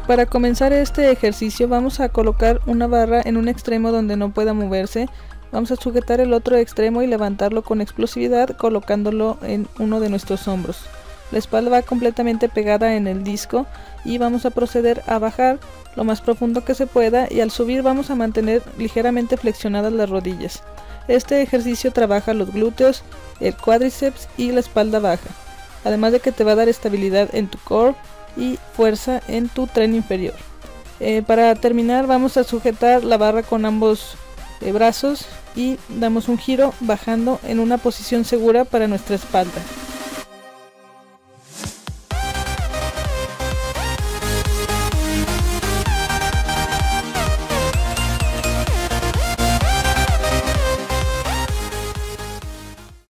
Para comenzar este ejercicio vamos a colocar una barra en un extremo donde no pueda moverse. Vamos a sujetar el otro extremo y levantarlo con explosividad colocándolo en uno de nuestros hombros. La espalda va completamente pegada en el disco y vamos a proceder a bajar lo más profundo que se pueda, y al subir vamos a mantener ligeramente flexionadas las rodillas. Este ejercicio trabaja los glúteos, el cuádriceps y la espalda baja, además de que te va a dar estabilidad en tu core y fuerza en tu tren inferior. Para terminar vamos a sujetar la barra con ambos brazos y damos un giro bajando en una posición segura para nuestra espalda.